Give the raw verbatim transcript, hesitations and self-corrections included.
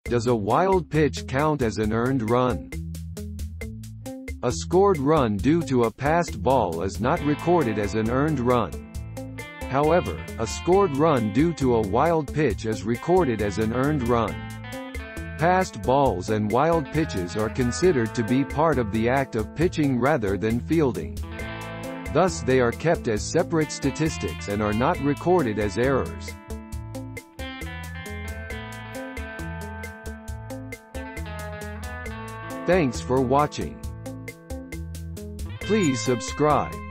Does a wild pitch count as an earned run? A scored run due to a passed ball is not recorded as an earned run. However, a scored run due to a wild pitch is recorded as an earned run. Passed balls and wild pitches are considered to be part of the act of pitching rather than fielding. Thus they are kept as separate statistics and are not recorded as errors. Thanks for watching. Please subscribe.